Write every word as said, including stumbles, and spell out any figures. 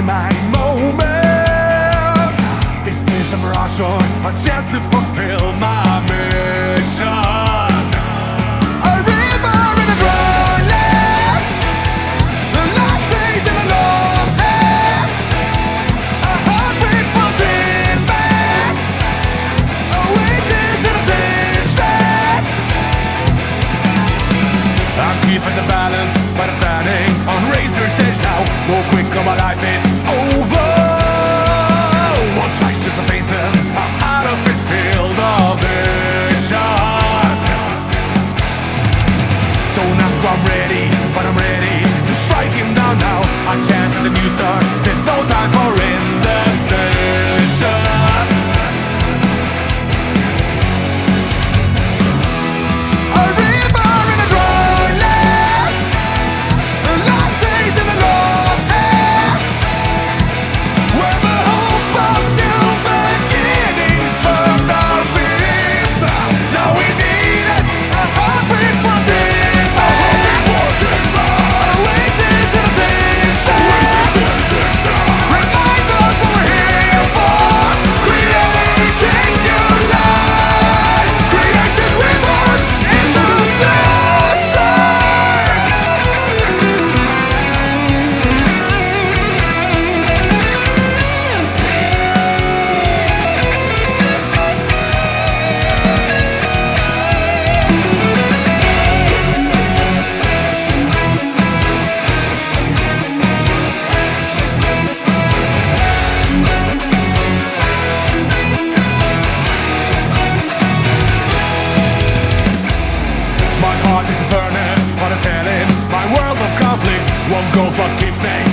my moment. Is this a mirage or a chance to fulfill my mission? A river in a dry land, the last days in the lost hand, a heartbeat floating back, Oasis in a singed land. I'm keeping the balance, but I'm standing on razor's edge now. More quick or my life is over. Once I dissipate them, I'm out of this field of vision. Don't ask why I'm ready, but I'm ready to strike him down now. A chance at the new start, there's no time for indecision. A river in a dry land, the last days in the lost hand, where the hope of new beginnings burned our feet. Now we need it, a heartbeat floating back, Oasis in a singed land. Remind us what we're here for, creating new life, created rivers in the desert. My heart is a furnace, what is hell in my world of conflict. One goes what keeps me